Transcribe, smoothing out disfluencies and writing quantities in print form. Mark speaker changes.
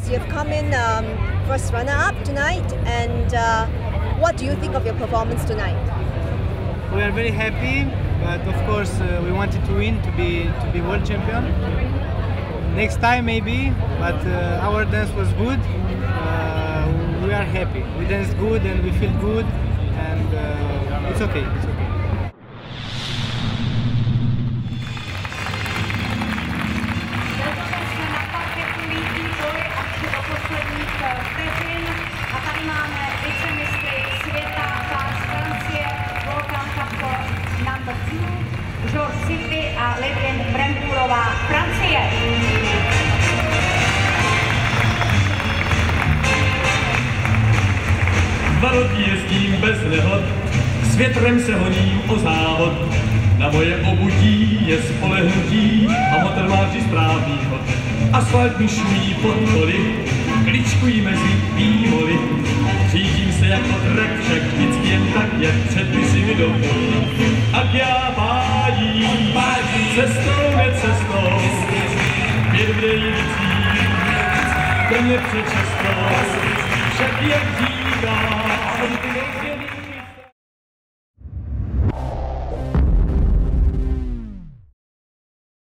Speaker 1: course, you've come in first runner-up tonight, and what do you think of your performance tonight?
Speaker 2: We are very happy, but of course we wanted to win, to be world champion. Next time maybe, but our dance was good. We are happy. We danced good and we feel good, and it's okay. It's okay.
Speaker 3: A tady máme vicemistry světa, pás Francie, Volkan Kapko, number 2, George a Ludivine Brangbourova, Francie.
Speaker 4: Dva roky jezdím bez nehod, s větrem se honím o závod. Na moje obutí je spolehnutí a motor má vždy správný chod. Asfalt mi šumí pod koly, kličkují mezi vývoly. Řídím se jako trek, však vždycky jen tak, jak předpisy mi dovolí. Ak já pádím, cestou necestou, pět v Dejnicích, plně předčasnou, však jak říká,